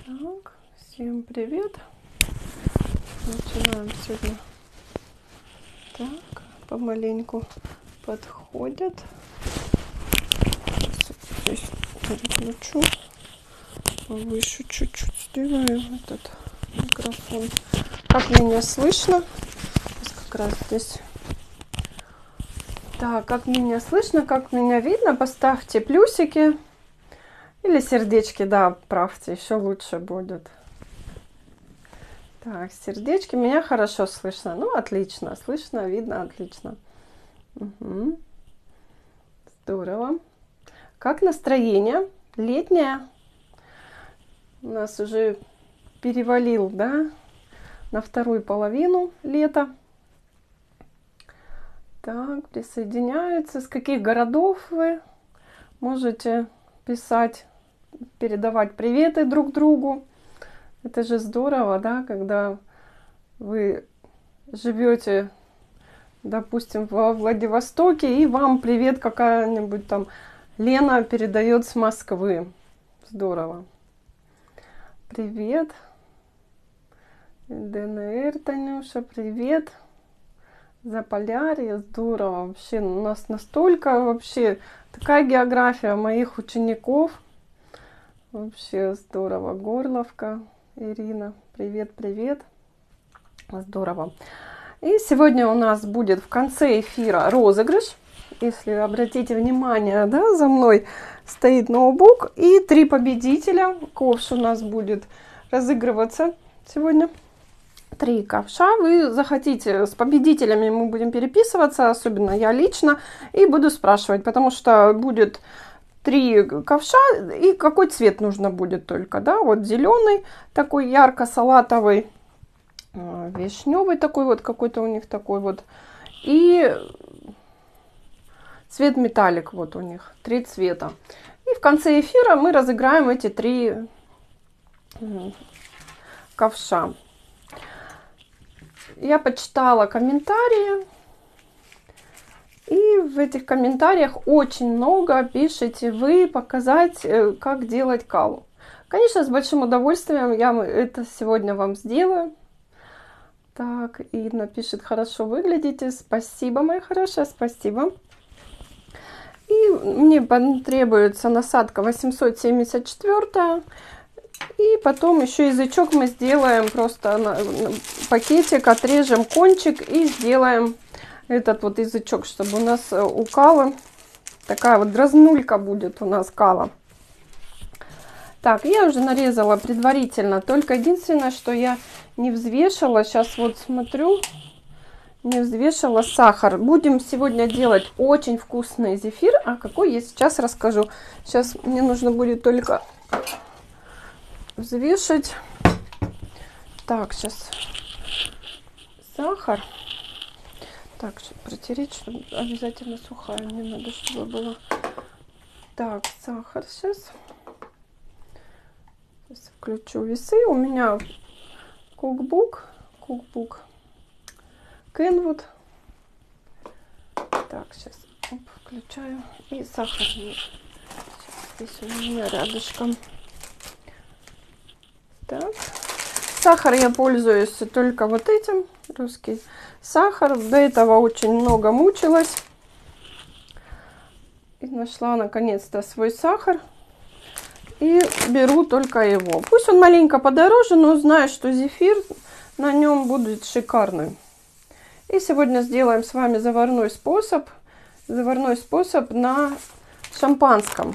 Так, всем привет. Начинаем сегодня. Так, помаленьку подходят. Здесь переключу. Повыше чуть-чуть сделаю этот микрофон. Как меня слышно? Как раз здесь. Так, как меня слышно, как меня видно, поставьте плюсики. Или сердечки, да, правьте, еще лучше будет. Так, сердечки, меня хорошо слышно. Ну, отлично, слышно, видно, отлично. Угу. Здорово. Как настроение? Летнее? У нас уже перевалил, да, на вторую половину лета. Так, присоединяются. С каких городов вы можете писать, передавать приветы друг другу? Это же здорово, да, когда вы живете, допустим, во Владивостоке, и вам привет какая-нибудь там Лена передает с Москвы. Здорово. Привет. ДНР, Танюша, привет. Заполярье, здорово. Вообще у нас настолько вообще такая география моих учеников. Вообще здорово. Горловка, Ирина, привет, привет. Здорово. И сегодня у нас будет в конце эфира розыгрыш. Если обратите внимание, да, за мной стоит ноутбук и 3 победителя. Ковш у нас будет разыгрываться сегодня. 3 ковша. Вы захотите, с победителями мы будем переписываться, особенно я лично, и буду спрашивать, потому что будет 3 ковша, и какой цвет нужно будет только, да, вот зеленый, такой ярко-салатовый, вишневый такой вот, какой-то у них такой вот, и цвет металлик, вот у них 3 цвета. И в конце эфира мы разыграем эти 3 ковша. Я почитала комментарии, и в этих комментариях очень много пишете вы показать, как делать калу. Конечно, с большим удовольствием я это сегодня вам сделаю. Так, Инна пишет, хорошо выглядите. Спасибо, моя хорошая, спасибо. И мне потребуется насадка 874. И потом еще язычок мы сделаем, просто на пакетик, отрежем кончик и сделаем этот вот язычок, чтобы у нас у калы такая вот дразнулька будет у нас кала. Так, я уже нарезала предварительно, только единственное, что я не взвешивала, сейчас вот смотрю, не взвешивала сахар. Будем сегодня делать очень вкусный зефир, а какой я сейчас расскажу. Сейчас мне нужно будет только взвешить. Так, сейчас сахар. Так, протереть, чтобы обязательно сухая. Мне надо, чтобы было. Так, сахар сейчас. Сейчас включу весы. У меня кукбук Kenwood. Так, сейчас включаю. И сахар. Сейчас здесь у меня рядышком. Так. Сахар я пользуюсь только вот этим, русский сахар. До этого очень много мучилась. И нашла наконец-то свой сахар. И беру только его. Пусть он маленько подороже, но знаю, что зефир на нем будет шикарный. И сегодня сделаем с вами заварной способ на шампанском.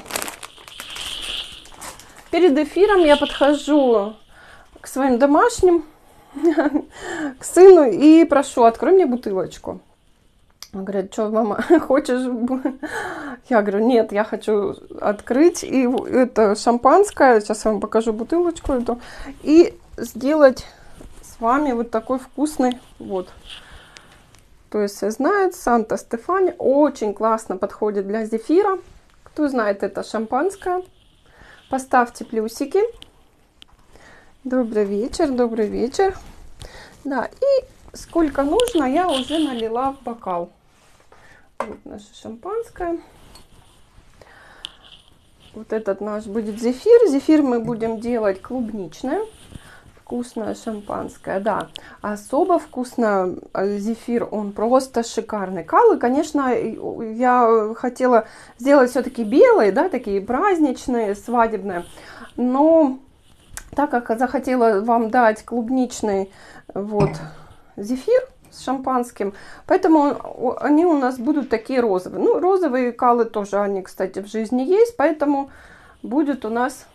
Перед эфиром я подхожу к своим домашним, к сыну, и прошу, открой мне бутылочку. Он говорит, что, мама, хочешь? Я говорю, нет, я хочу открыть и это шампанское, сейчас я вам покажу бутылочку эту, и сделать с вами вот такой вкусный, вот. То есть все знают, Санто-Стефани очень классно подходит для зефира. Кто знает это шампанское, поставьте плюсики. Добрый вечер, добрый вечер. Да, и сколько нужно, я уже налила в бокал. Вот наше шампанское. Вот этот наш будет зефир. Зефир мы будем делать клубничное. Вкусное шампанское, да. Особо вкусно зефир, он просто шикарный. Калы, конечно, я хотела сделать все-таки белые, да, такие праздничные, свадебные. Но так как захотела вам дать клубничный вот зефир с шампанским, поэтому они у нас будут такие розовые. Ну, розовые калы тоже, они, кстати, в жизни есть, поэтому будет у нас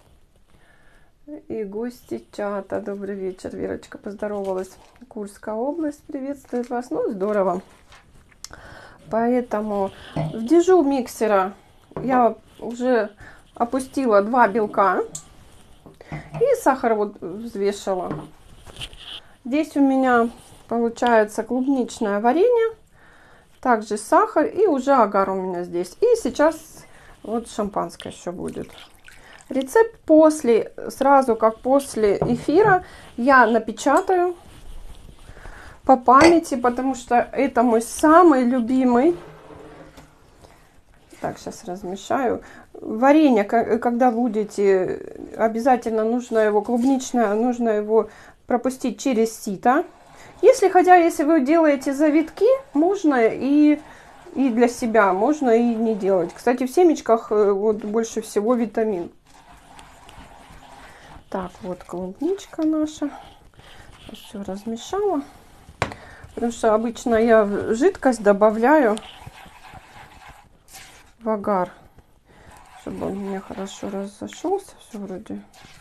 и гости чата. Добрый вечер, Верочка поздоровалась. Курская область приветствует вас. Ну, здорово. Поэтому в дежу миксера я уже опустила 2 белка и сахар вот взвешала. Здесь у меня получается клубничное варенье, также сахар и уже агар у меня здесь. И сейчас вот шампанское еще будет. Рецепт сразу как после эфира я напечатаю по памяти, потому что это мой самый любимый. Так, сейчас размешаю. Варенье, когда будете, обязательно нужно его клубничное, нужно его пропустить через сито. Если вы делаете завитки, можно и для себя, можно и не делать. Кстати, в семечках вот больше всего витамин. Так, вот клубничка наша. Все размешала. Потому что обычно я жидкость добавляю в агар, чтобы он у меня хорошо разошелся. Все вроде.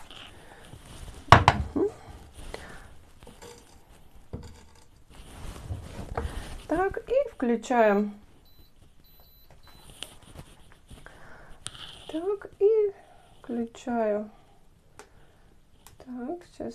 Так, и включаем. Так, и включаю. Так, сейчас.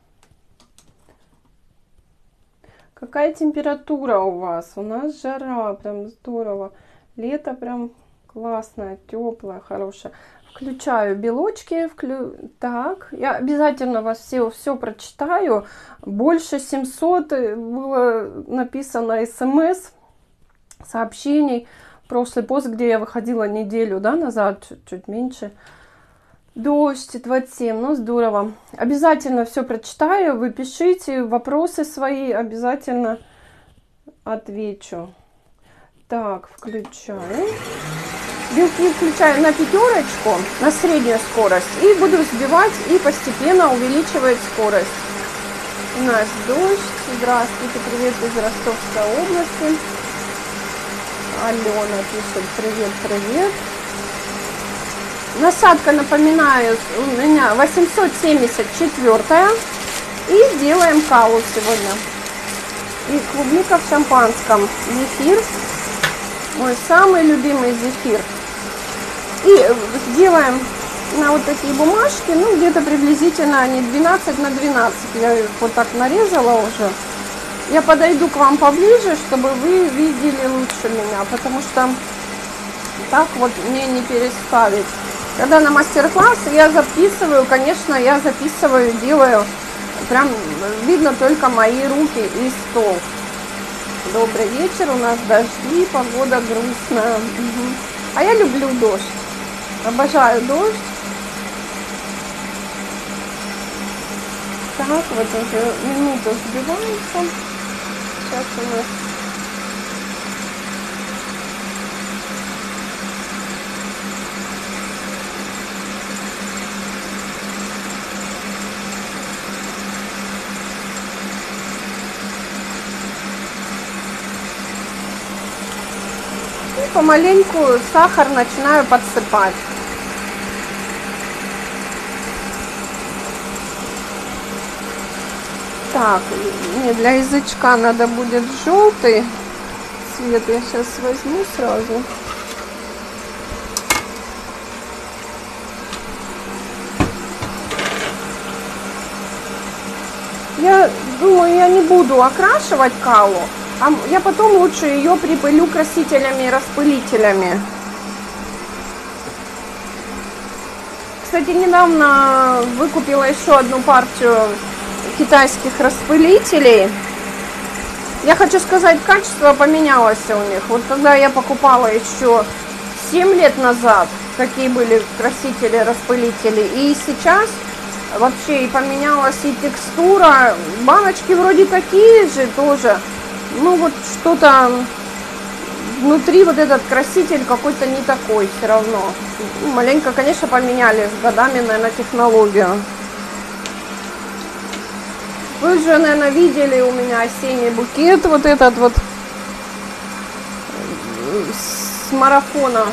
Какая температура у вас? У нас жара, прям здорово. Лето прям классное, теплое, хорошее. Включаю белочки. Так, я обязательно вас все прочитаю. Больше 700 было написано смс, сообщений. Прошлый пост, где я выходила неделю, да, назад, чуть меньше. Дождь 27, ну здорово. Обязательно все прочитаю, вы пишите вопросы свои, обязательно отвечу. Так, включаю. Белки включаю на 5, на среднюю скорость. И буду взбивать и постепенно увеличивать скорость. У нас дождь. Здравствуйте, привет из Ростовской области. Алена пишет привет, привет. Насадка, напоминаю, у меня 874. И делаем калу сегодня. И клубника в шампанском. Зефир. Мой самый любимый зефир. И сделаем на вот такие бумажки. Ну, где-то приблизительно они 12 на 12. Я их вот так нарезала уже. Я подойду к вам поближе, чтобы вы видели лучше меня. Потому что так вот мне не переставить. Когда на мастер-класс я записываю, конечно, я записываю, делаю, прям видно только мои руки и стол. Добрый вечер, у нас дожди, погода грустная. Угу. А я люблю дождь, обожаю дождь. Так, вот уже минуту взбивается. Сейчас у нас... Помаленьку сахар начинаю подсыпать. Так, мне для язычка надо будет желтый цвет. Я сейчас возьму сразу. Я думаю, я не буду окрашивать калу. А я потом лучше ее припылю красителями и распылителями. Кстати, недавно выкупила еще одну партию китайских распылителей. Я хочу сказать, качество поменялось у них. Вот когда я покупала еще 7 лет назад, какие были красители, распылители. И сейчас вообще и поменялась и текстура. Баночки вроде такие же тоже. Ну вот что-то внутри, вот этот краситель какой-то не такой все равно. Маленько, конечно, поменяли с годами, наверное, технологию. Вы же, наверное, видели у меня осенний букет, вот этот вот с марафона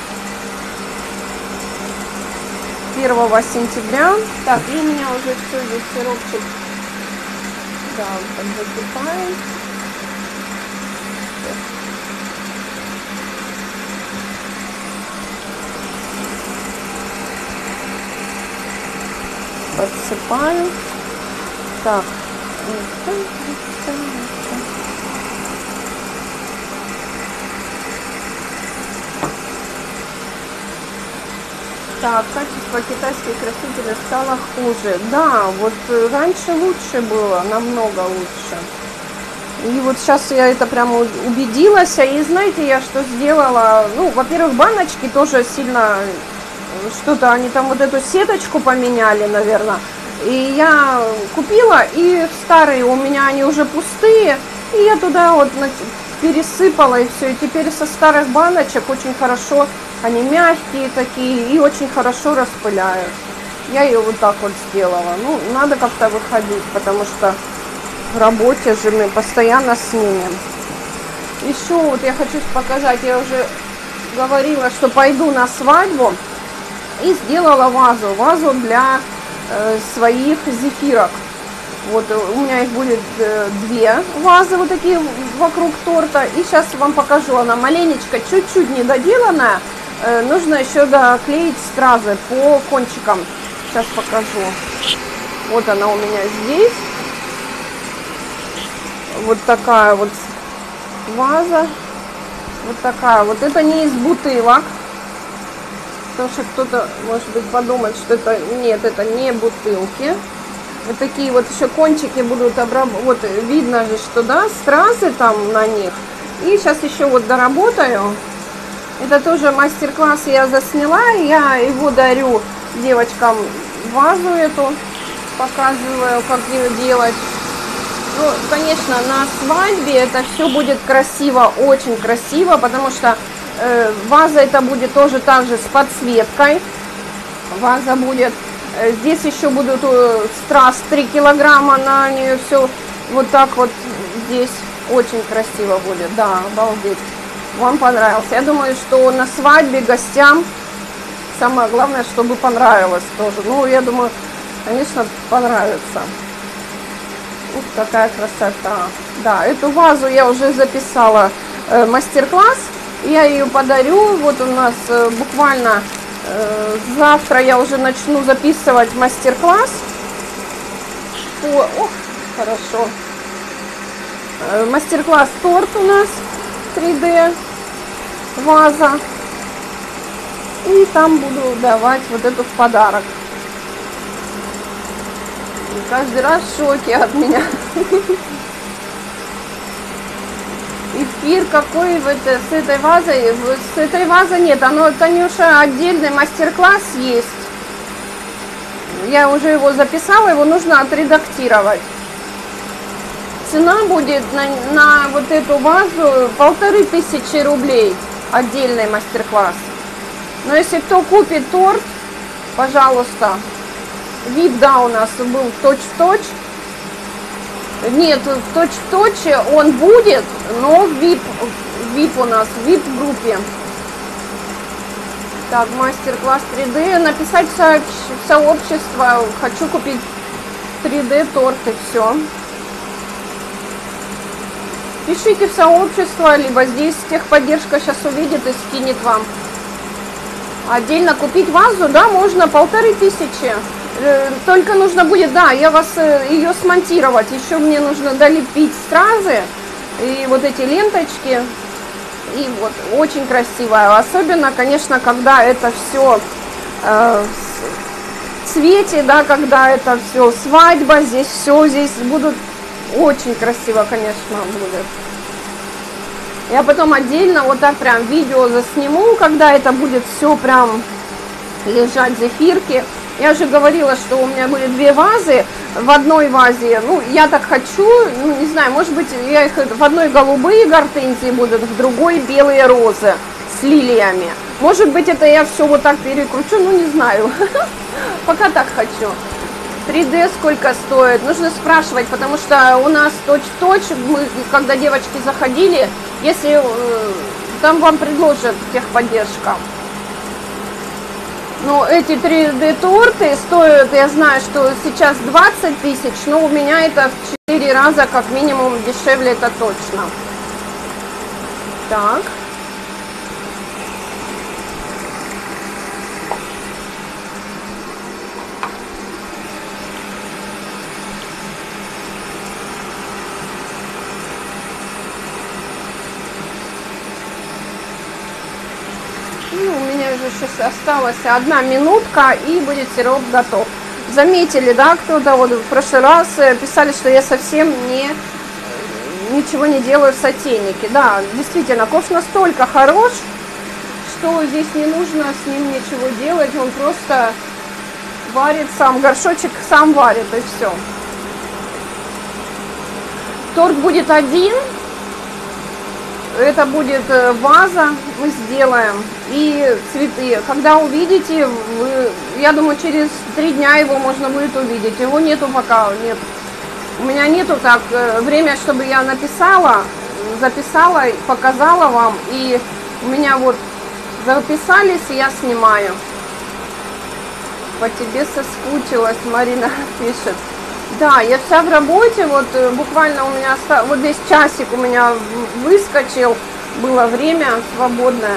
1 сентября. Так, и у меня уже все здесь сиропчик. Да, вот так засыпаем. Подсыпаю. Так. Так, качество китайских красителей стало хуже. Да, вот раньше лучше было, намного лучше. И вот сейчас я это прямо убедилась. И знаете, я что сделала? Ну, во-первых, баночки тоже сильно что-то, они там вот эту сеточку поменяли, наверное. И я купила, и старые у меня они уже пустые. И я туда вот пересыпала, и все. И теперь со старых баночек очень хорошо, они мягкие такие, и очень хорошо распыляют. Я ее вот так вот сделала. Ну, надо как-то выходить, потому что в работе же мы постоянно сменим. Еще вот я хочу показать, я уже говорила, что пойду на свадьбу. И сделала вазу для своих зефирок. Вот у меня их будет 2 вазы вот такие вокруг торта. И сейчас вам покажу, она маленечко, чуть-чуть недоделанная. Нужно еще доклеить стразы по кончикам. Сейчас покажу. Вот она у меня здесь. Вот такая вот ваза. Вот такая. Вот это не из бутылок. Потому что кто-то, может быть, подумает, что это... Нет, это не бутылки. Вот такие вот еще кончики будут обработаны. Вот видно же, что, да, стразы там на них. И сейчас еще вот доработаю. Это тоже мастер-класс я засняла. Я его дарю девочкам, вазу эту. Показываю, как ее делать. Ну, конечно, на свадьбе это все будет красиво, очень красиво, потому что ваза это будет тоже так же с подсветкой. Ваза будет, здесь еще будут страз 3 килограмма на нее, все вот так вот здесь очень красиво будет, да, обалдеть. Вам понравился. Я думаю, что на свадьбе гостям самое главное, чтобы понравилось тоже. Ну, я думаю, конечно, понравится. Вот такая красота. Да, эту вазу я уже записала мастер-класс. Я ее подарю. Вот у нас буквально завтра я уже начну записывать мастер-класс. Ох, хорошо. Мастер-класс торт у нас 3D ваза. И там буду давать вот эту в подарок. И каждый раз в шоке от меня. Эфир какой с этой вазой? С этой вазой нет. Оно, Танюша, отдельный мастер-класс есть. Я уже его записала, его нужно отредактировать. Цена будет на вот эту вазу 1500 рублей. Отдельный мастер-класс. Но если кто купит торт, пожалуйста. Вид, да, у нас был точь-в-точь. Нет, в точь-в-точь он будет, но в VIP у нас, в VIP-группе. Так, мастер-класс 3D. Написать в сообщество. Хочу купить 3D торт и все. Пишите в сообщество, либо здесь техподдержка сейчас увидит и скинет вам. Отдельно купить вазу, да, можно 1500. Только нужно будет, да, я вас ее смонтировать. Еще мне нужно долепить стразы и вот эти ленточки. И вот очень красивая. Особенно, конечно, когда это все в цвете, да, когда это все свадьба, здесь все, здесь будут очень красиво, конечно, будет. Я потом отдельно вот так прям видео засниму, когда это будет все прям лежать зефирки. Я уже говорила, что у меня были две вазы. В одной вазе, ну, я так хочу, ну, не знаю, может быть, я их в одной голубые гортензии будут, в другой белые розы с лилиями. Может быть, это я все вот так перекручу, ну, не знаю. Пока так хочу. 3D сколько стоит? Нужно спрашивать, потому что у нас точь-в-точь, мы, когда девочки заходили, если там вам предложат техподдержка. Ну, эти 3D торты стоят, я знаю, что сейчас 20 тысяч, но у меня это в 4 раза как минимум дешевле, это точно. Так. Ну, у меня уже сейчас осталась 1 минутка, и будет сироп готов. Заметили, да, кто-то вот в прошлый раз писали, что я совсем ничего не делаю в сотейнике. Да, действительно, кофе настолько хорош, что здесь не нужно с ним ничего делать. Он просто варит сам, горшочек сам варит, и все. Торт будет один. Это будет ваза, мы сделаем, и цветы. Когда увидите, я думаю, через 3 дня его можно будет увидеть. Его нету пока, нет. У меня нету так время, чтобы я записала, показала вам. И у меня вот записались, и я снимаю. По тебе соскучилась, Марина пишет. Да, я вся в работе, вот буквально у меня, вот здесь часик у меня выскочил, было время свободное.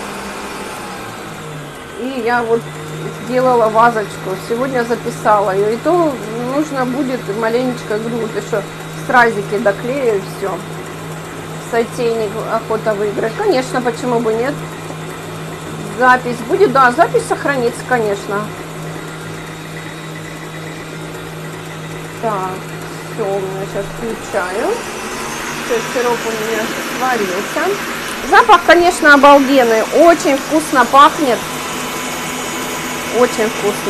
И я вот сделала вазочку, сегодня записала ее. И то нужно будет маленечко, говорю, ты что, стразики доклею, и все. Сотейник охота выиграть. Конечно, почему бы нет. Запись будет, да, запись сохранится, конечно. Так, все, у меня сейчас включаю. Все, сироп у меня сварился. Запах, конечно, обалденный. Очень вкусно пахнет. Очень вкусно.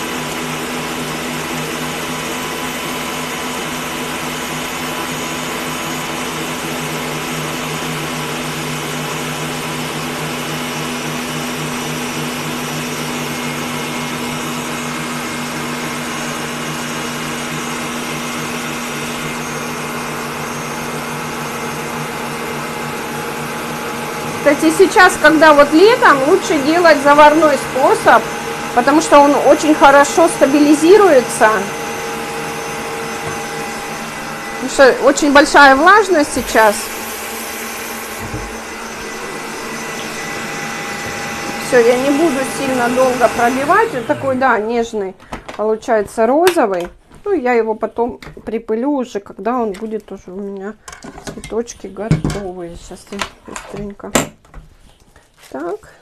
Кстати, сейчас, когда вот летом, лучше делать заварной способ, потому что он очень хорошо стабилизируется. Потому что очень большая влажность сейчас. Все, я не буду сильно долго пробивать. Вот такой, да, нежный получается розовый. Ну, я его потом припылю уже, когда он будет уже у меня цветочки готовые. Сейчас я быстренько. Так.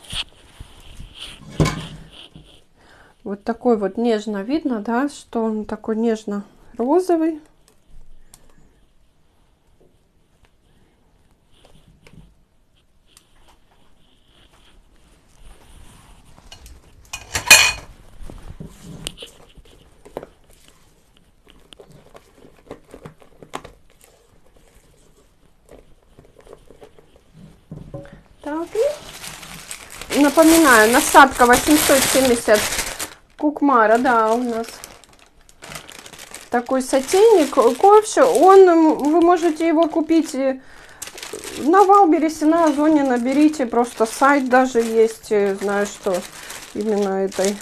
Вот такой вот нежно видно, да, что он такой нежно-розовый. Так, и напоминаю, насадка 870 Кукмара, да, у нас такой сотейник кофе. Вы можете его купить на Валбересе, на Озоне, наберите, просто сайт даже есть, знаю, что именно этой.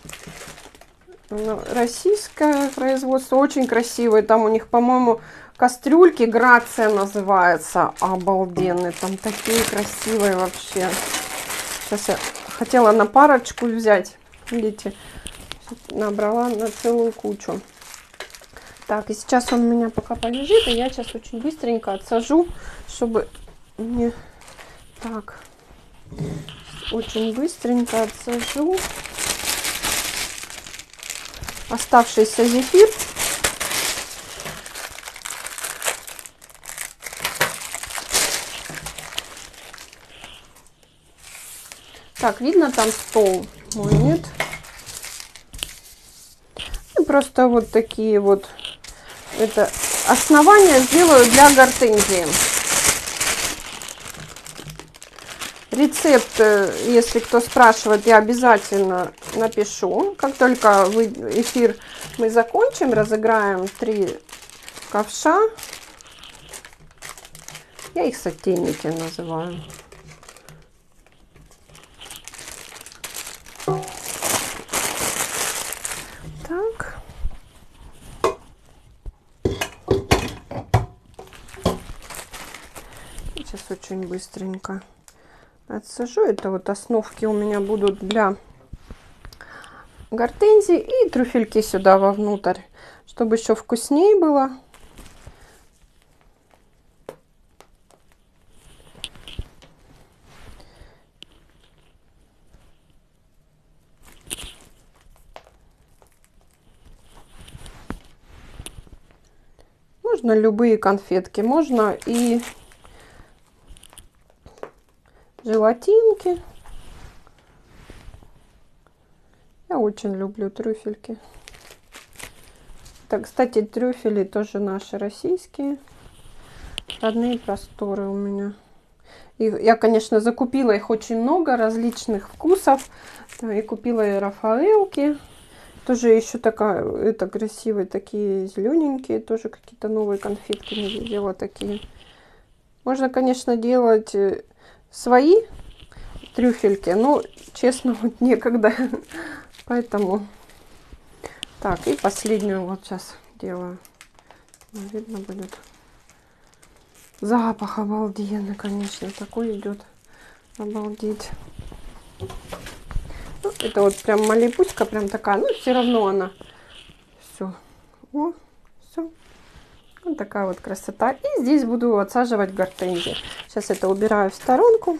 Российское производство, очень красивое, там у них, по-моему, кастрюльки, Грация называется, обалденные, там такие красивые вообще. Сейчас я хотела на парочку взять, видите, набрала на целую кучу. Так, и сейчас он у меня пока полежит, и я сейчас очень быстренько отсажу, чтобы не... Так, очень быстренько отсажу оставшийся зефир. Так, видно там стол мой, нет? И просто вот такие вот, это основание сделаю для гортензии. Рецепт, если кто спрашивает, я обязательно напишу. Как только эфир мы закончим, разыграем 3 ковша. Я их сотейники называю. Так. Сейчас очень быстренько отсажу. Это вот основки у меня будут для гортензии. И трюфельки сюда вовнутрь, чтобы еще вкуснее было. Можно любые конфетки, можно и желатинки. Я очень люблю трюфельки. Так, кстати, трюфели тоже наши российские. Родные просторы у меня. И я, конечно, закупила их очень много, различных вкусов. И купила и рафаэлки. Тоже еще такая, это красивые, такие зелененькие. Тоже какие-то новые конфетки не видела такие. Можно, конечно, делать свои трюфельки, но, честно, вот некогда. Поэтому... Так, и последнюю вот сейчас делаю. Видно будет. Запах обалденный, конечно. Такой идет. Обалдеть. Ну, это вот прям малипуська, прям такая. Но все равно она. Все. О, все. Вот такая вот красота. И здесь буду отсаживать гортензии. Сейчас это убираю в сторонку.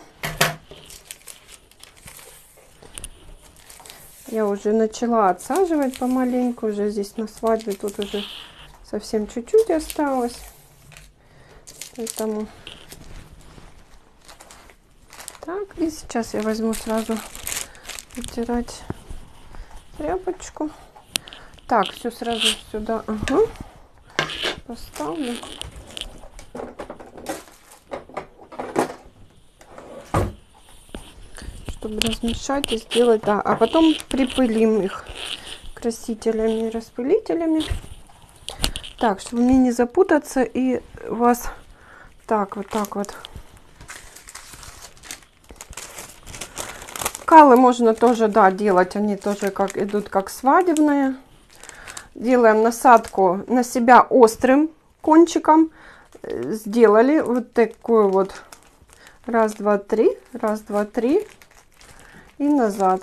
Я уже начала отсаживать помаленьку. Уже здесь на свадьбе тут уже совсем чуть-чуть осталось. Поэтому... Так, и сейчас я возьму сразу вытирать тряпочку. Так, все сразу сюда. Ага. Поставлю. Чтобы размешать и сделать, да, а потом припылим их красителями и распылителями. Так, чтобы мне не запутаться и вас так, вот так вот. Калы можно тоже, да, делать, они тоже как идут как свадебные. Делаем насадку на себя острым кончиком. Сделали вот такую вот. Раз, два, три. Раз, два, три. И назад.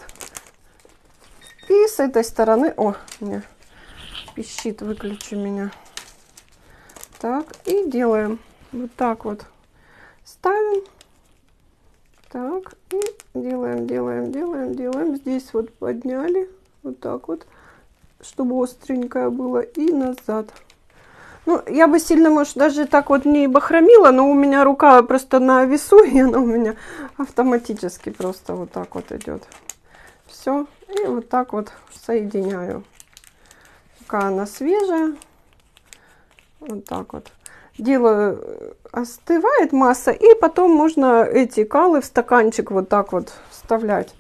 И с этой стороны... О, мне пищит, выключи меня. Так, и делаем вот так вот. Ставим. Так, и делаем, делаем, делаем, делаем. Здесь вот подняли. Вот так вот. Чтобы остренькое было. И назад. Ну, я бы сильно, может, даже так вот не бахромила, но у меня рука просто на весу, и она у меня автоматически просто вот так вот идет. Все. И вот так вот соединяю. Пока она свежая. Вот так вот. Делаю, остывает масса, и потом можно эти калы в стаканчик вот так вот вставлять.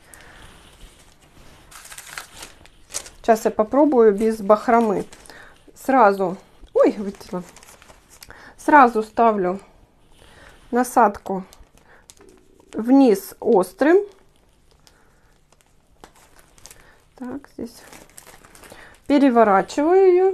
Сейчас я попробую без бахромы. Сразу... Ой, вытянула. Сразу ставлю насадку вниз острым. Так, здесь переворачиваю ее,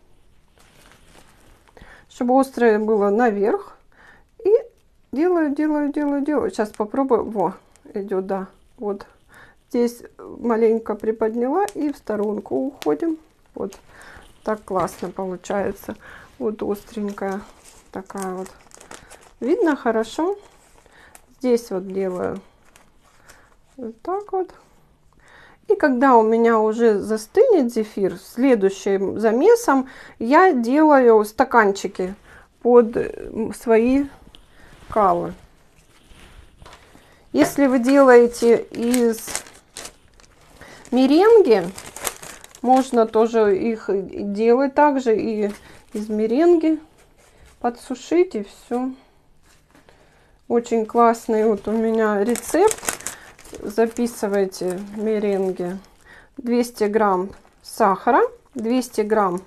чтобы острое было наверх. И делаю, делаю, делаю, делаю. Сейчас попробую. Во, идет, да. Вот здесь маленько приподняла и в сторонку уходим. Вот. Так классно получается. Вот остренькая такая вот. Видно хорошо? Здесь вот делаю вот так вот. И когда у меня уже застынет зефир, следующим замесом я делаю стаканчики под свои калы. Если вы делаете из меренги, можно тоже их делать также и из меренги. Подсушить и все. Очень классный вот у меня рецепт. Записывайте меренги. 200 грамм сахара, 200 грамм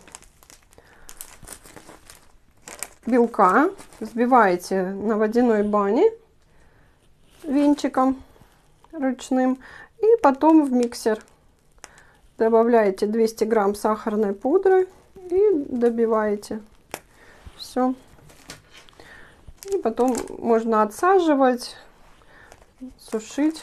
белка. Взбиваете на водяной бане венчиком ручным. И потом в миксер добавляете 200 грамм сахарной пудры и добиваете. Все. И потом можно отсаживать, сушить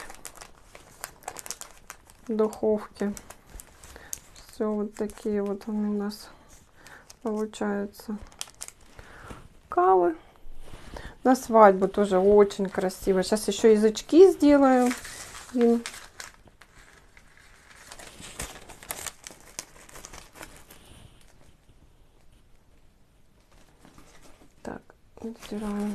в духовке. Все, вот такие вот у нас получаются калы. На свадьбу тоже очень красиво. Сейчас еще язычки сделаю им. Так, натираем.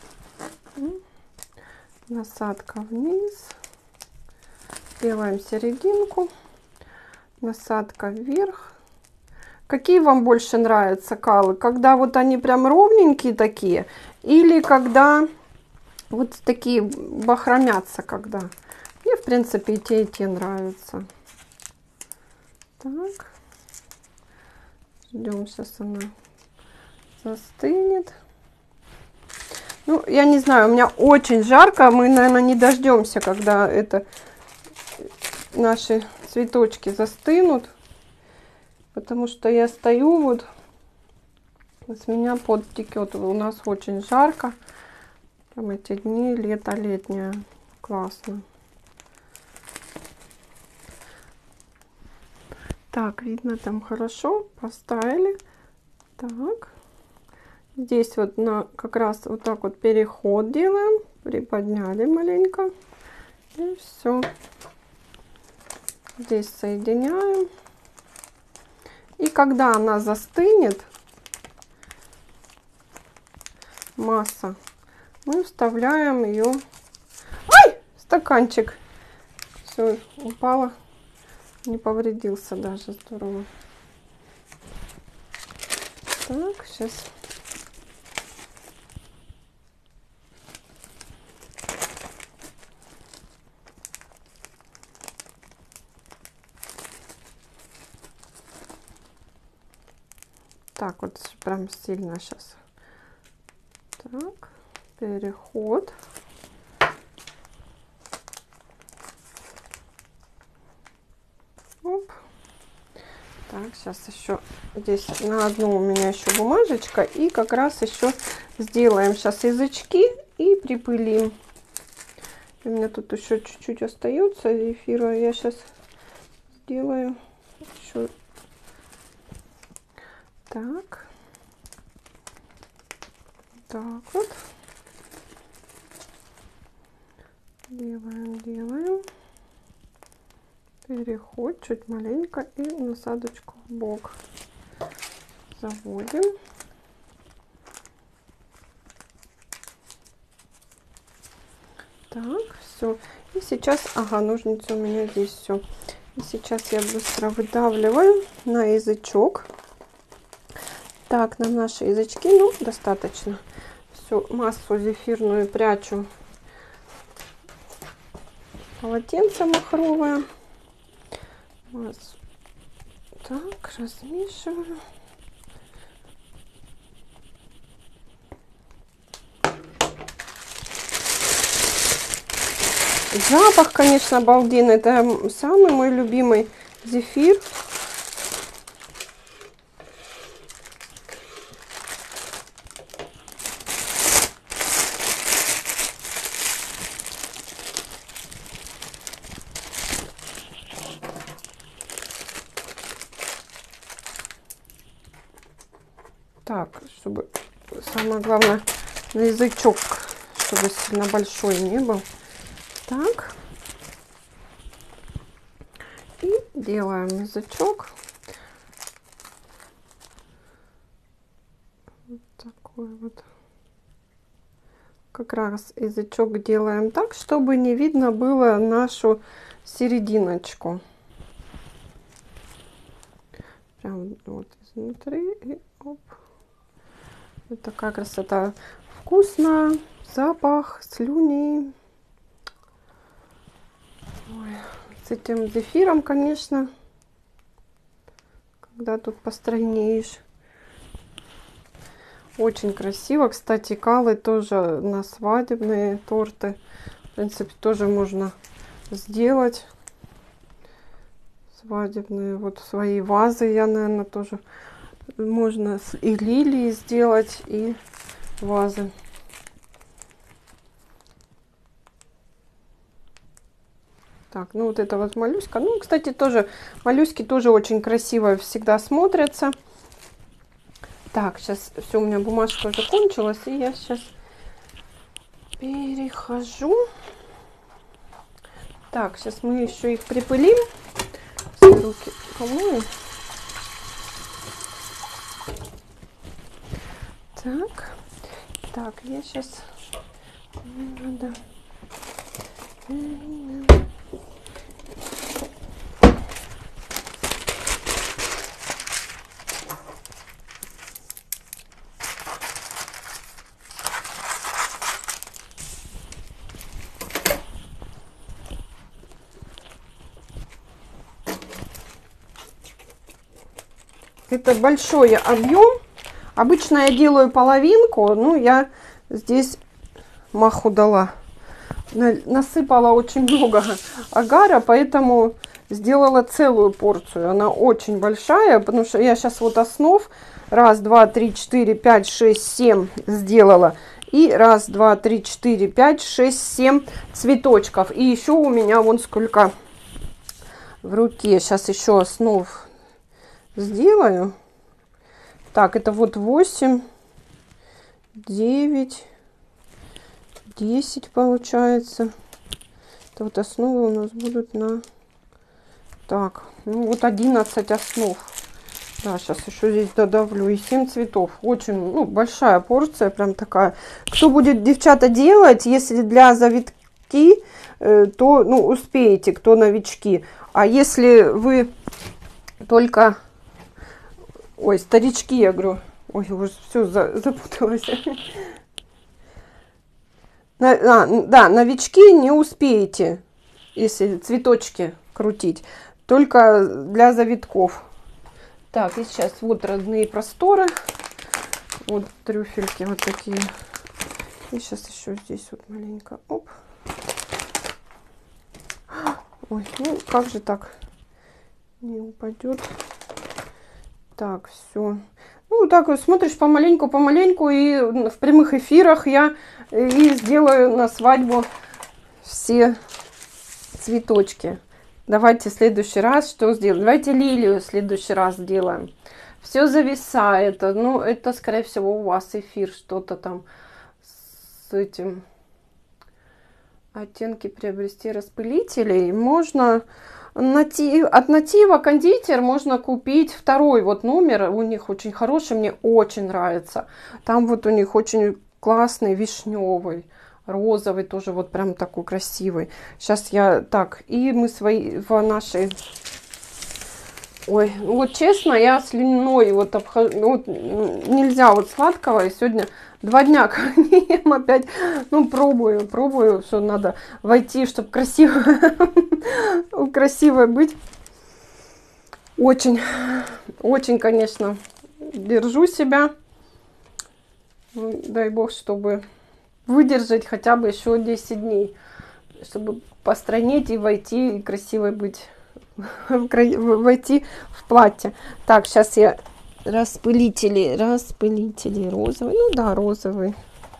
Насадка вниз. Делаем серединку. Насадка вверх. Какие вам больше нравятся калы? Когда вот они прям ровненькие такие? Или когда вот такие бахромятся, когда? Мне, в принципе, и те нравятся. Так. Ждем, сейчас она застынет. Ну, я не знаю, у меня очень жарко. Мы, наверное, не дождемся, когда это наши цветочки застынут. Потому что я стою вот, с меня пот текет. У нас очень жарко. Там эти дни, лето летнее. Классно. Так, видно там хорошо. Поставили. Так. Здесь вот как раз вот так вот переход делаем. Приподняли маленько. И все. Здесь соединяем. И когда она застынет, масса, мы вставляем ее. Ай! Стаканчик. Все, упала. Не повредился даже, здорово. Так, сейчас. Так, вот прям сильно сейчас. Так, переход. Оп. Так, сейчас еще здесь на одну у меня еще бумажечка. И как раз еще сделаем сейчас язычки и припылим. У меня тут еще чуть-чуть остается эфира. Я сейчас сделаю еще. Так. Так вот. Делаем. Переход чуть маленько и насадочку в бок заводим. Так, все. И сейчас, ага, ножницы у меня здесь все. И сейчас я быстро выдавливаю на язычок. Так, на наши язычки, ну, достаточно. Все, массу зефирную прячу полотенце махровое. Массу. Так, размешиваю. Запах, конечно, обалденный. Это самый мой любимый зефир. Так, чтобы самое главное на язычок, чтобы сильно большой не был. Так. И делаем язычок. Вот такой вот как раз язычок делаем так, чтобы не видно было нашу серединочку. Прям вот изнутри и оп. Это как раз это вкусно, запах, слюни. Ой, с этим зефиром, конечно, когда тут постройнеешь. Очень красиво. Кстати, калы тоже на свадебные торты. В принципе, тоже можно сделать. Свадебные. Вот свои вазы я, наверное, тоже можно и лилии сделать, и вазы. Так, ну вот это вот моллюска. Ну, кстати, тоже моллюски тоже очень красиво всегда смотрятся. Так, сейчас все, у меня бумажка закончилась, и я сейчас перехожу. Так, сейчас мы еще их припылим. Руки помою. Так, я сейчас... Надо... Это большой объем. Обычно я делаю половинку, ну я здесь маху дала. Насыпала очень много агара, поэтому сделала целую порцию. Она очень большая, потому что я сейчас вот основ 1, 2, 3, 4, 5, 6, 7 сделала. И 1, 2, 3, 4, 5, 6, 7 цветочков. И еще у меня вон сколько в руке. Сейчас еще основ сделаю. Так, это вот 8, 9, 10 получается. Это вот основы у нас будут на... Так, ну вот 11 основ. Да, сейчас еще здесь додавлю. И 7 цветов. Очень, ну, большая порция, прям такая. Кто будет, девчата, делать, если для завитки, то, ну, успеете, кто новички. А если вы только... Ой, старички, я говорю. Ой, уже все запуталась. Да, новички не успеете, если цветочки крутить. Только для завитков. Так, и сейчас вот родные просторы. Вот трюфельки вот такие. И сейчас еще здесь вот маленько. Оп. Ой, ну как же так? Не упадет. Так, все. Ну, так вот смотришь помаленьку, и в прямых эфирах я и сделаю на свадьбу все цветочки. Давайте в следующий раз что сделаем? Давайте лилию в следующий раз сделаем. Все зависает. Ну, это, скорее всего, у вас эфир, что-то там с этим. Оттенки приобрести распылителей. Можно... От Натива кондитер можно купить второй вот номер, у них очень хороший, мне очень нравится. Там вот у них очень классный вишневый, розовый тоже вот прям такой красивый. Сейчас я так, и мы свои в нашей... Ой, вот честно, я слюной вот обхожу, вот, нельзя вот сладкого, и сегодня 2 дня как не ем опять, ну пробую, что надо войти, чтобы красиво быть. Очень, конечно, держу себя, дай бог, чтобы выдержать хотя бы еще 10 дней, чтобы постранить и войти, и красивой быть. Войти в платье. Так, сейчас я распылители розовый. Ну да, розовый.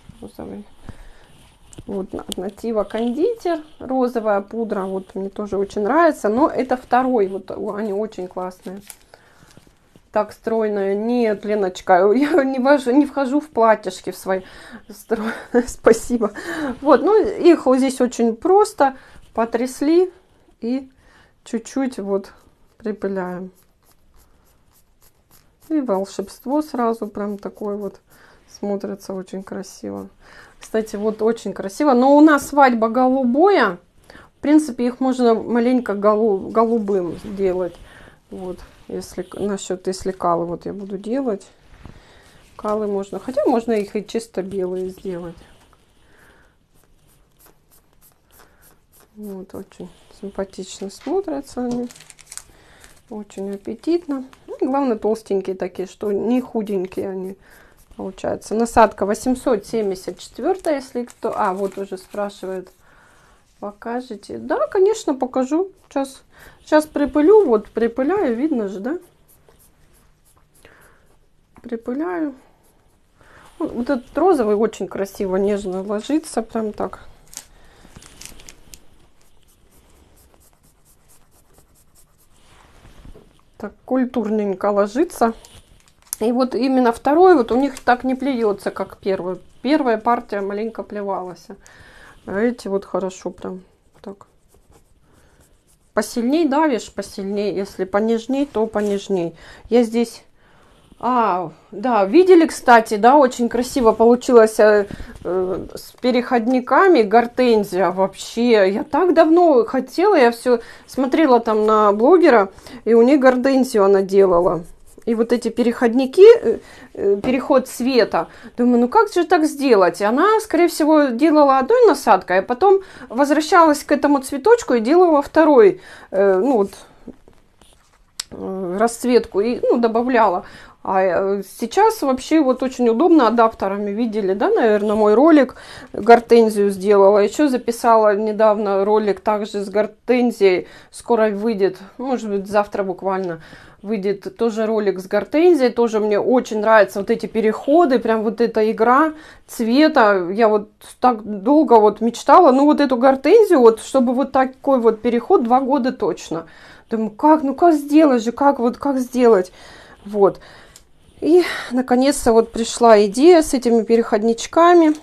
Вот Натива кондитер, розовая пудра. Вот мне тоже очень нравится. Но это второй. Вот они очень классные. Так стройная. Нет, Леночка, я не вхожу в платьишки в свои. Спасибо. Вот, ну их вот здесь очень просто. Потрясли и чуть-чуть вот припыляем. И волшебство сразу прям такое вот Смотрится очень красиво. Кстати, вот очень красиво. Но у нас свадьба голубая. В принципе, их можно маленько голубым сделать. Вот, если насчет, если калы, вот я буду делать. Калы можно, хотя можно их и чисто белые сделать. Вот, очень симпатично смотрятся они. Очень аппетитно. Ну, главное, толстенькие такие, что не худенькие они получаются. Насадка 874, если кто... А, вот уже спрашивает, покажете. Да, конечно, покажу. Сейчас припылю, вот припыляю, видно же, да? Припыляю. Вот этот розовый очень красиво, нежно ложится, прям так. Так культурненько ложится. И вот именно второй, вот у них так не плюется, как первый. Первая партия маленько плевалась. А эти вот хорошо прям так. Посильней давишь, посильней. Если понежней, то понежней. Я здесь... да, видели, кстати, да, очень красиво получилось с переходниками гортензия вообще. Я так давно хотела, я все смотрела там на блогера, и у них гортензию она делала. И вот эти переходники, переход цвета, думаю, ну как же так сделать? И она, скорее всего, делала одной насадкой, а потом возвращалась к этому цветочку и делала второй, ну вот, расцветку, и, ну, добавляла. А сейчас вообще вот очень удобно адаптерами. Видели, да, наверное, мой ролик гортензию сделала. Еще записала недавно ролик также с гортензией. Скоро выйдет, может быть, завтра буквально выйдет тоже ролик с гортензией. Тоже мне очень нравятся вот эти переходы, прям вот эта игра цвета. Я вот так долго вот мечтала, ну вот эту гортензию, вот чтобы вот такой вот переход 2 года точно. Думаю, как, ну как сделать же, как вот, как сделать, вот. И, наконец-то, вот пришла идея с этими переходничками.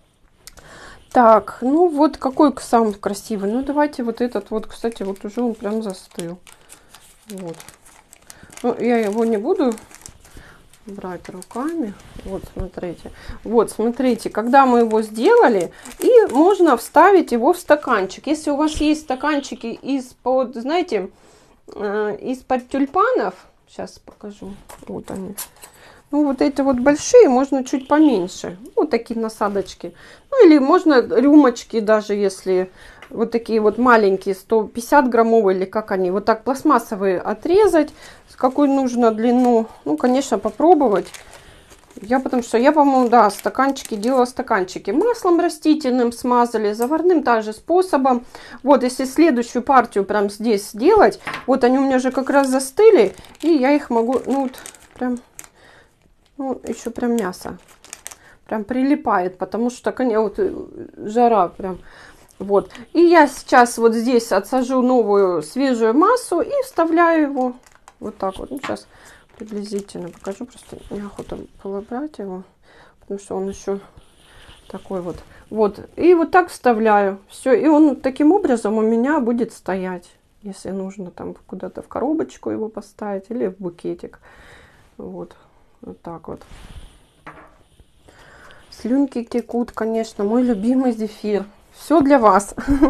Так, ну вот какой самый красивый. Ну, давайте вот этот вот, кстати, вот уже он прям застыл. Вот. Ну, я его не буду брать руками. Вот, смотрите. Вот, смотрите, когда мы его сделали, и можно вставить его в стаканчик. Если у вас есть стаканчики из-под, знаете, из-под тюльпанов, сейчас покажу. Вот они. Ну, вот эти вот большие, можно чуть поменьше. Вот такие насадочки. Ну, или можно рюмочки даже, если вот такие вот маленькие, 150 граммовые, или как они. Вот так пластмассовые отрезать, с какой нужно длину. Ну, конечно, попробовать. Потому что я, по-моему, да, стаканчики делала стаканчики. Маслом растительным смазали, заварным также способом. Вот, если следующую партию прям здесь сделать, вот они у меня же как раз застыли, и я их могу, ну, вот, прям... Ну, еще прям мясо. Прям прилипает, потому что, конечно, вот жара прям. Вот. И я сейчас вот здесь отсажу новую свежую массу и вставляю его вот так вот. Ну, сейчас приблизительно покажу. Просто неохота было брать его, потому что он еще такой вот. Вот. И вот так вставляю. Все. И он таким образом у меня будет стоять. Если нужно там куда-то в коробочку его поставить или в букетик. Вот. Вот так вот. Слюнки текут, конечно. Мой любимый зефир. Все для вас.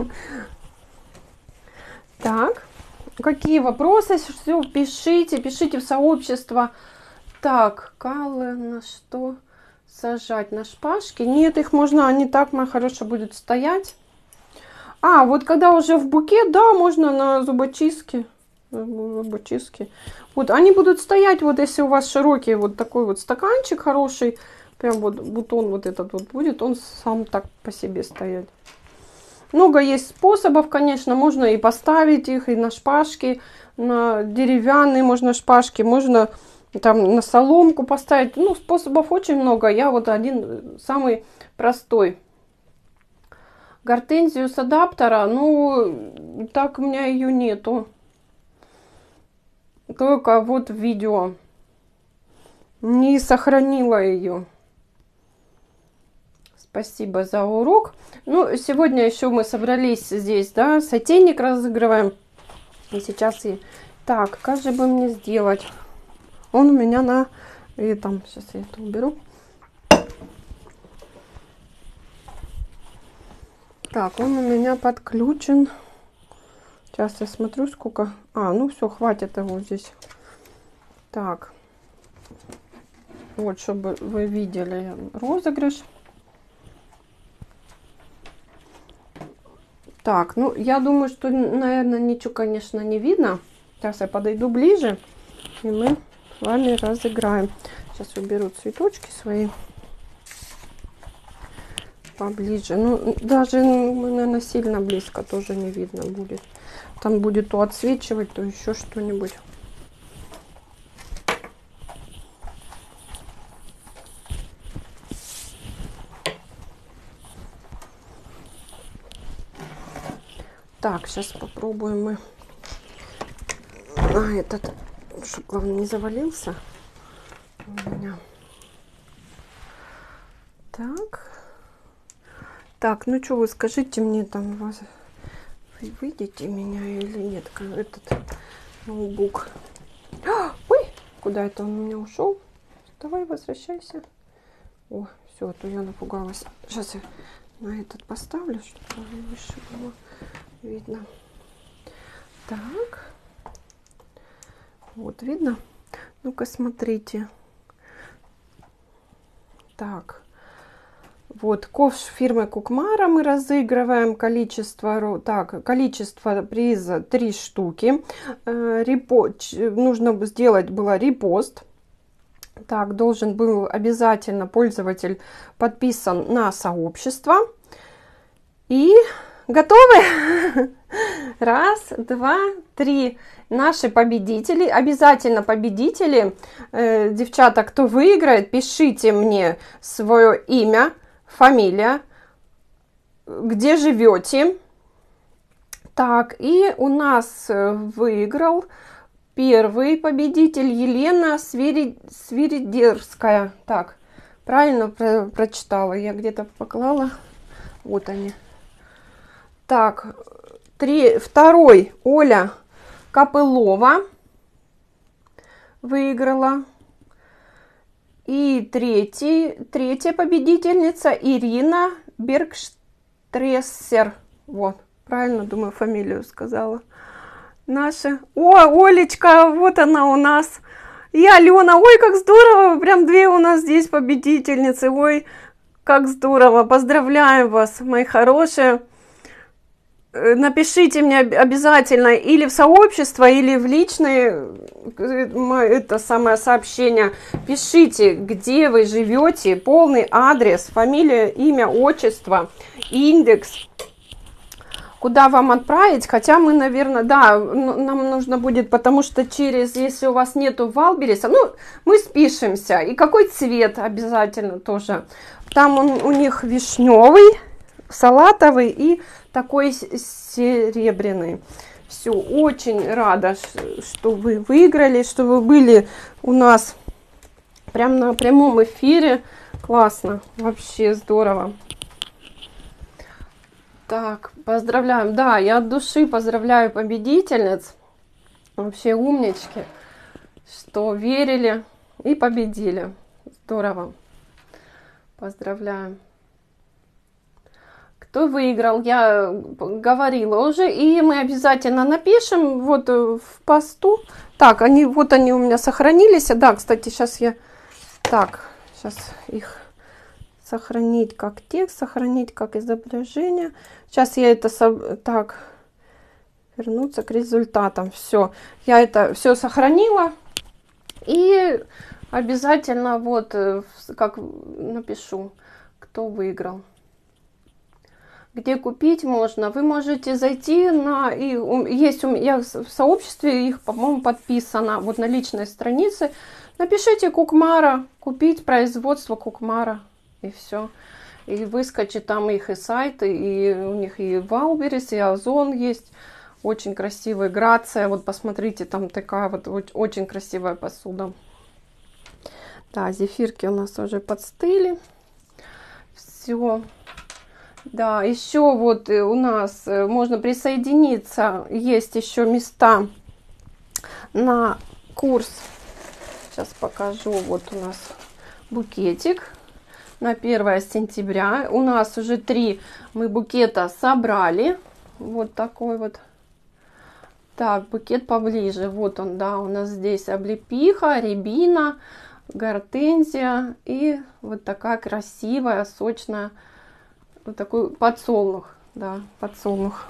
Так. Какие вопросы? Все, пишите. Пишите в сообщество. Так, калы на что сажать? На шпажки? Нет, их можно, они так, моя хорошая, будут стоять. А, вот когда уже в букет, да, можно на зубочистке. Вот они будут стоять, вот если у вас широкий вот такой вот стаканчик хороший, прям вот бутон вот этот вот будет, он сам так по себе стоять. Много есть способов, конечно, можно и поставить их и на шпажки, на деревянные можно шпажки, можно там на соломку поставить. Ну, способов очень много, я вот один самый простой. Гортензию с адаптера, ну, так у меня ее нету. Только вот в видео. Не сохранила ее. Спасибо за урок. Ну, сегодня еще мы собрались здесь, да, сотейник разыгрываем. И сейчас и... Так, как же бы мне сделать? Он у меня на этом... Сейчас я это уберу. Так, он у меня подключен. Сейчас я смотрю, сколько... ну все, хватит его здесь. Так. Вот, чтобы вы видели розыгрыш. Так, ну, я думаю, что, наверное, ничего, конечно, не видно. Сейчас я подойду ближе, и мы с вами разыграем. Сейчас уберу цветочки свои поближе. Ну, даже, наверное, сильно близко тоже не видно будет. Там будет то отсвечивать, то еще что-нибудь. Так, сейчас попробуем мы этот, чтобы главное не завалился у меня. Так, ну что, вы скажите мне, там вы видите меня или нет, этот ноутбук. Ой, куда это он у меня ушел? Давай, возвращайся. О, все, а то я напугалась. Сейчас я на этот поставлю, чтобы выше было видно. Так, вот видно. Ну-ка, смотрите. Так, вот ковш фирмы Кукмара мы разыгрываем. Количество приза 3 штуки. Нужно сделать было репост. Так, должен был обязательно пользователь подписан на сообщество. И готовы? 1, 2, 3. Наши победители, обязательно победители. Девчата, кто выиграет, пишите мне свое имя, фамилия, где живете. Так, и у нас выиграл первый победитель Елена Свиридерская. Так, правильно прочитала? Я где-то поклала. Вот они. Так, второй Оля Копылова выиграла. И третья победительница Ирина Бергштрессер. Вот, правильно, думаю, фамилию сказала. Наша. О, Олечка, вот она у нас. И Алена. Ой, как здорово. Прям 2 у нас здесь победительницы. Ой, как здорово. Поздравляю вас, мои хорошие. Напишите мне обязательно или в сообщество, или в личное это самое сообщение. Пишите, где вы живете, полный адрес, фамилия, имя, отчество, индекс, куда вам отправить. Хотя мы, наверное, да, нам нужно будет, потому что если у вас нету Валбериса, ну, мы спишемся. И какой цвет обязательно тоже. Там у них вишневый, салатовый и такой серебряный. Все, очень рада, что вы выиграли, что вы были у нас прям на прямом эфире. Классно, вообще здорово. Так, поздравляем. Да, я от души поздравляю победительниц. Вообще умнички, что верили и победили. Здорово. Поздравляем. Кто выиграл, я говорила уже, и мы обязательно напишем вот в посту. Так, вот они у меня сохранились. Да, кстати, сейчас их сохранить как текст, сохранить как изображение. Сейчас я это вернуться к результатам. Все, я это все сохранила и обязательно вот как напишу, кто выиграл. Где купить можно? Вы можете зайти есть у меня в сообществе, их, по-моему, подписано, вот на личной странице. Напишите Кукмара, купить производство Кукмара, и все. И выскочит там их и сайты, и у них и Валберис, и Озон есть. Очень красивый, Грация, вот посмотрите, там такая вот очень красивая посуда. Да, зефирки у нас уже подстыли. Все. Да, еще вот у нас можно присоединиться, есть еще места на курс. Сейчас покажу, вот у нас букетик. на 1 сентября. У нас уже 3 мы букета собрали. Вот такой вот. Так, букет поближе. Вот он, да, у нас здесь облепиха, рябина, гортензия и вот такая красивая, сочная, вот такой подсолнух, да, подсолнух.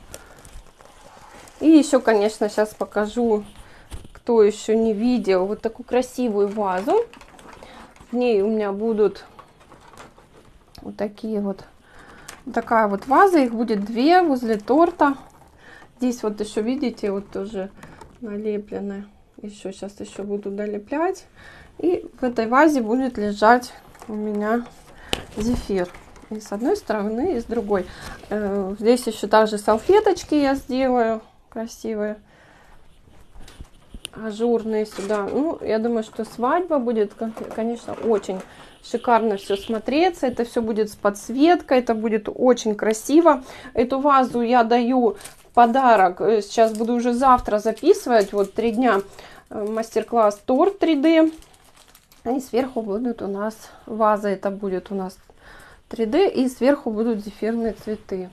И еще, конечно, сейчас покажу, кто еще не видел, вот такую красивую вазу. В ней у меня будут вот такие вот, такая вот ваза, их будет 2 возле торта. Здесь вот еще, видите, вот тоже налеплены. Еще сейчас еще буду долеплять. И в этой вазе будет лежать у меня зефир. И с одной стороны, и с другой. Здесь еще также салфеточки я сделаю красивые, ажурные сюда. Ну, я думаю, что свадьба будет, конечно, очень шикарно все смотреться. Это все будет с подсветкой, это будет очень красиво. Эту вазу я даю в подарок. Сейчас буду уже завтра записывать. Вот 3 дня мастер-класс торт 3D. И сверху будут у нас ваза, это будет у нас 3D. И сверху будут зефирные цветы.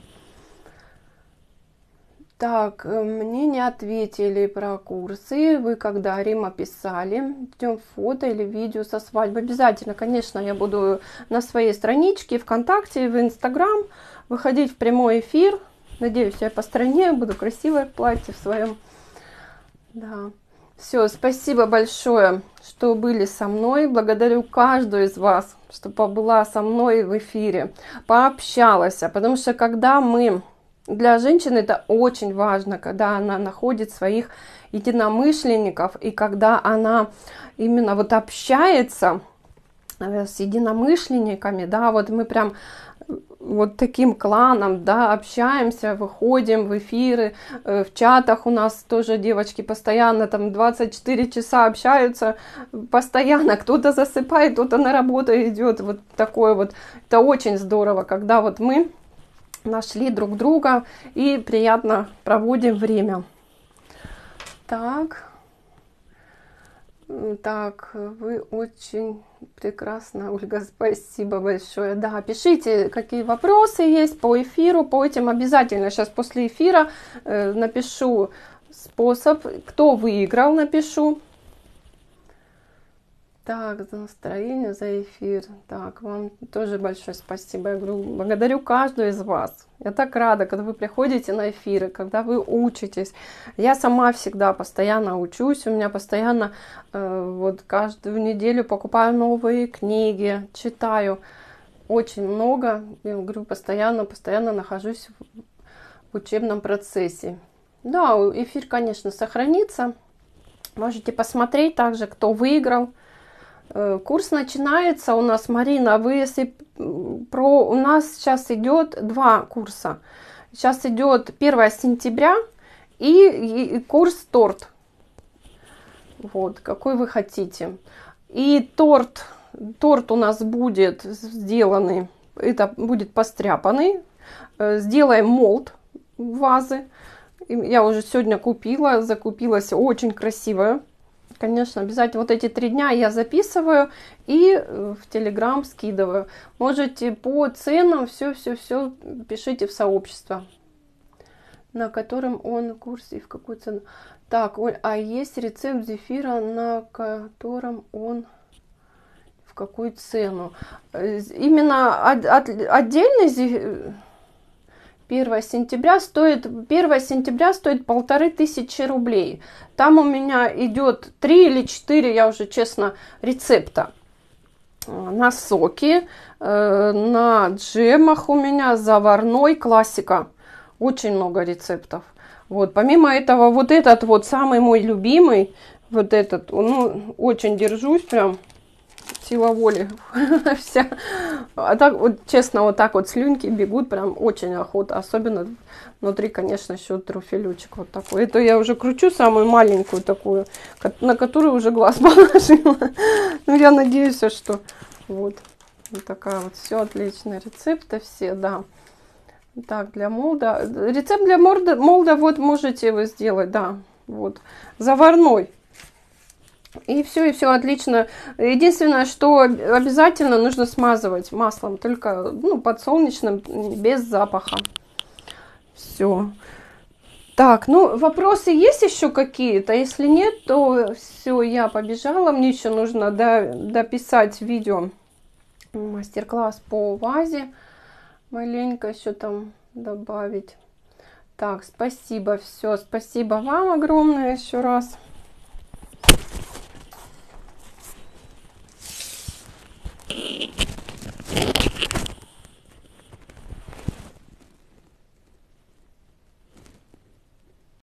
Так, мне не ответили про курсы. Вы когда, Рима, писали? Ждем фото или видео со свадьбы. Обязательно, конечно, я буду на своей страничке ВКонтакте, в Инстаграм выходить в прямой эфир. Надеюсь, я по стране буду красивое платье в своем. Да. Все, спасибо большое, что были со мной. Благодарю каждую из вас, что побыла со мной в эфире, пообщалась. Потому что когда мы... Для женщины это очень важно, когда она находит своих единомышленников, и когда она именно вот общается с единомышленниками, да, вот мы прям вот таким кланом, да, общаемся, выходим в эфиры, в чатах у нас тоже девочки постоянно там 24 часа общаются, постоянно кто-то засыпает, кто-то на работу идет, вот такое вот, это очень здорово, когда вот мы нашли друг друга и приятно проводим время. Так, вы очень прекрасно, Ольга, спасибо большое. Да, пишите, какие вопросы есть по эфиру, по этим обязательно. Сейчас после эфира напишу способ, кто выиграл, напишу. Так, за настроение, за эфир. Так, вам тоже большое спасибо. Я говорю, благодарю каждую из вас. Я так рада, когда вы приходите на эфиры, когда вы учитесь. Я сама всегда постоянно учусь. У меня постоянно вот каждую неделю покупаю новые книги, читаю. Очень много. Я говорю, постоянно нахожусь в учебном процессе. Да, эфир, конечно, сохранится. Можете посмотреть также, кто выиграл. Курс начинается у нас, Марина, вы если у нас сейчас идет 2 курса. Сейчас идет 1 сентября и курс торт. Вот, какой вы хотите. И торт у нас будет сделанный, это будет постряпанный. Сделаем молд вазы. Я уже сегодня закупилась, очень красивая. Конечно, обязательно вот эти 3 дня я записываю и в Телеграм скидываю. Можете по ценам все пишите в сообщество, на котором он курс и в какую цену. Так, Оль, а есть рецепт зефира, на котором он в какую цену? Именно отдельный зефир... 1 сентября стоит 1500 рублей. Там у меня идет 3 или 4, я уже честно, рецепта. На соки, на джемах у меня, заварной, классика. Очень много рецептов. Вот, помимо этого, вот этот вот самый мой любимый, вот этот, ну, очень держусь прям. Сила воли вся. А так вот, честно, вот так вот слюнки бегут, прям очень охота. Особенно внутри, конечно, еще трюфелечек вот такой. Это я уже кручу самую маленькую такую, на которую уже глаз положила. Ну, я надеюсь, что вот такая вот, все отлично. Рецепты все, да. Так, для молда. Рецепт для молда вот можете вы сделать, да. Вот. Заварной. И все отлично. Единственное, что обязательно нужно смазывать маслом, только ну, подсолнечным, без запаха. Все. Так, ну вопросы есть еще какие-то? Если нет, то все, я побежала. Мне еще нужно дописать видео, мастер-класс по вазе. Маленько еще там добавить. Так, спасибо, все, спасибо вам огромное еще раз.